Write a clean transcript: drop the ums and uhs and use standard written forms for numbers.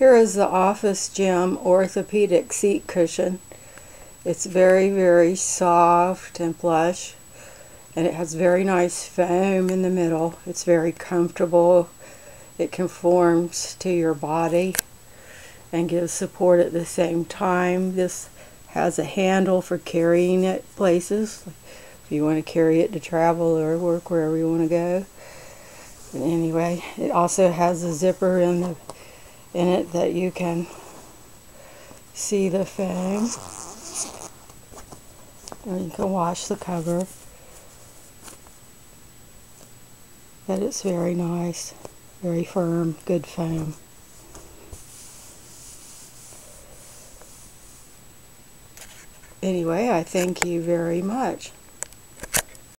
Here is the Officegym Orthopedic seat cushion. It's very, very soft and plush, and it has very nice foam in the middle. It's very comfortable. It conforms to your body and gives support at the same time. This has a handle for carrying it places, if you want to carry it to travel or work, wherever you want to go. But anyway, it also has a zipper in it that you can see the foam, and you can wash the cover. But it's very nice, very firm, good foam. Anyway, I thank you very much.